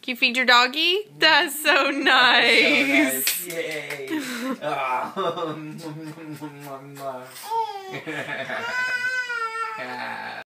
Can you feed your doggy? That's so nice. So nice. Yay. Oh.